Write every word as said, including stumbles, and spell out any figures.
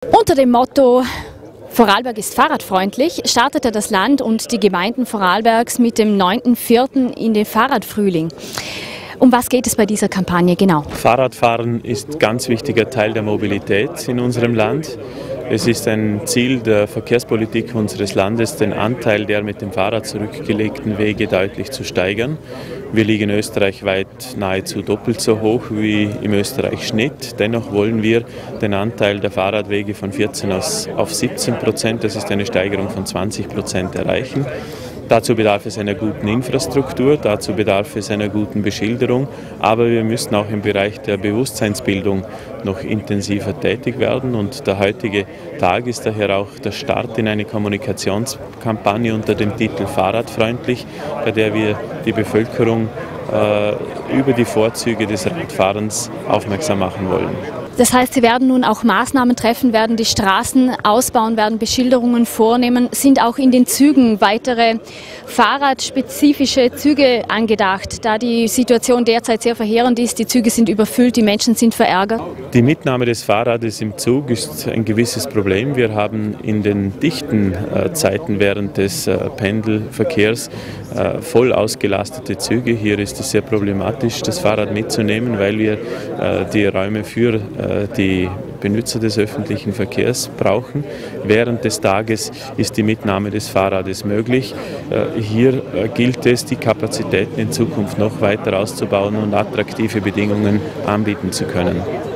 Unter dem Motto Vorarlberg ist fahrradfreundlich startete das Land und die Gemeinden Vorarlbergs mit dem neunten vierten in den Fahrradfrühling. Um was geht es bei dieser Kampagne genau? Fahrradfahren ist ein ganz wichtiger Teil der Mobilität in unserem Land. Es ist ein Ziel der Verkehrspolitik unseres Landes, den Anteil der mit dem Fahrrad zurückgelegten Wege deutlich zu steigern. Wir liegen österreichweit nahezu doppelt so hoch wie im Österreich-Schnitt. Dennoch wollen wir den Anteil der Fahrradwege von vierzehn auf siebzehn Prozent, das ist eine Steigerung von zwanzig Prozent, erreichen. Dazu bedarf es einer guten Infrastruktur, dazu bedarf es einer guten Beschilderung, aber wir müssen auch im Bereich der Bewusstseinsbildung noch intensiver tätig werden und der heutige Tag ist daher auch der Start in eine Kommunikationskampagne unter dem Titel Fahrradfreundlich, bei der wir die Bevölkerung äh, über die Vorzüge des Radfahrens aufmerksam machen wollen. Das heißt, Sie werden nun auch Maßnahmen treffen, werden die Straßen ausbauen, werden Beschilderungen vornehmen. Sind auch in den Zügen weitere fahrradspezifische Züge angedacht, da die Situation derzeit sehr verheerend ist? Die Züge sind überfüllt, die Menschen sind verärgert. Die Mitnahme des Fahrrades im Zug ist ein gewisses Problem. Wir haben in den dichten äh, Zeiten während des äh, Pendelverkehrs äh, voll ausgelastete Züge. Hier ist es sehr problematisch, das Fahrrad mitzunehmen, weil wir äh, die Räume für die Benutzer des öffentlichen Verkehrs brauchen. Während des Tages ist die Mitnahme des Fahrrades möglich. Hier gilt es, die Kapazitäten in Zukunft noch weiter auszubauen und attraktive Bedingungen anbieten zu können.